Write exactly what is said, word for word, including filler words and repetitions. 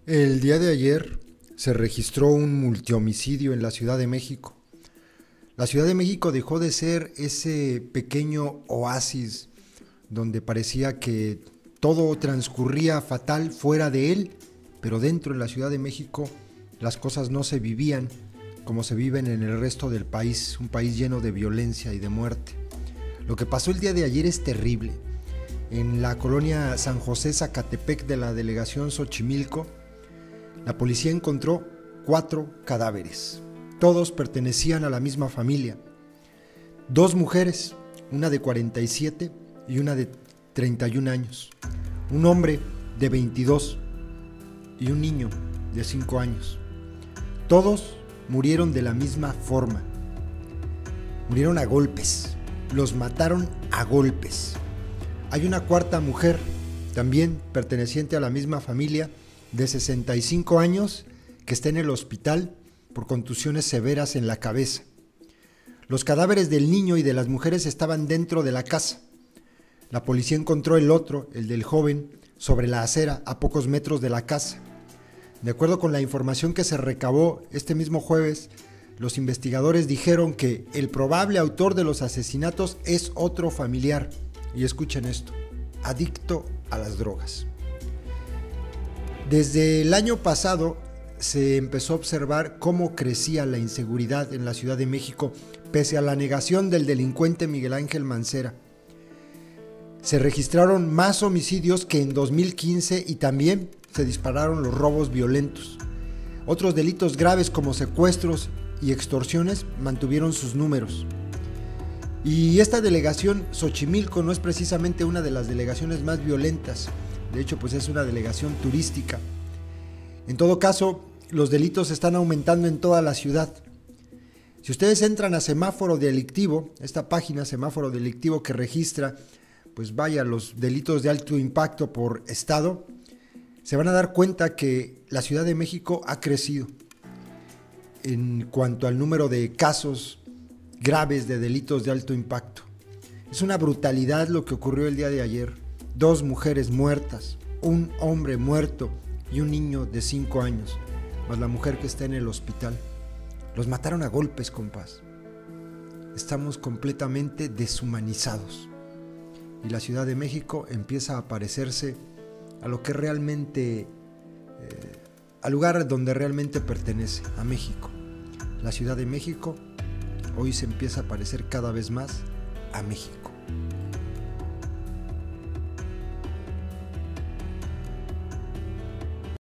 El día de ayer se registró un multihomicidio en la Ciudad de México. La Ciudad de México dejó de ser ese pequeño oasis donde parecía que todo transcurría fatal fuera de él, pero dentro de la Ciudad de México las cosas no se vivían como se viven en el resto del país, un país lleno de violencia y de muerte. Lo que pasó el día de ayer es terrible. En la colonia San José Zacatepec de la delegación Xochimilco, la policía encontró cuatro cadáveres. Todos pertenecían a la misma familia. Dos mujeres, una de cuarenta y siete y una de treinta y un años. Un hombre de veintidós y un niño de cinco años. Todos murieron de la misma forma. Murieron a golpes. Los mataron a golpes. Hay una cuarta mujer, también perteneciente a la misma familia, de sesenta y cinco años, que está en el hospital por contusiones severas en la cabeza. Los cadáveres del niño y de las mujeres estaban dentro de la casa. La policía encontró el otro, el del joven, sobre la acera a pocos metros de la casa. De acuerdo con la información que se recabó este mismo jueves, los investigadores dijeron que el probable autor de los asesinatos es otro familiar. Y escuchen esto, adicto a las drogas. Desde el año pasado se empezó a observar cómo crecía la inseguridad en la Ciudad de México, pese a la negación del delincuente Miguel Ángel Mancera. Se registraron más homicidios que en dos mil quince y también se dispararon los robos violentos. Otros delitos graves como secuestros y extorsiones mantuvieron sus números. Y esta delegación Xochimilco no es precisamente una de las delegaciones más violentas. De hecho, pues es una delegación turística. En todo caso, los delitos están aumentando en toda la ciudad. Si ustedes entran a Semáforo Delictivo, esta página Semáforo Delictivo que registra, pues vaya, los delitos de alto impacto por estado, se van a dar cuenta que la Ciudad de México ha crecido en cuanto al número de casos graves de delitos de alto impacto. Es una brutalidad lo que ocurrió el día de ayer. Dos mujeres muertas, un hombre muerto y un niño de cinco años, más la mujer que está en el hospital. Los mataron a golpes, compás. Estamos completamente deshumanizados. Y la Ciudad de México empieza a parecerse a lo que realmente, eh, al lugar donde realmente pertenece, a México. La Ciudad de México hoy se empieza a parecer cada vez más a México.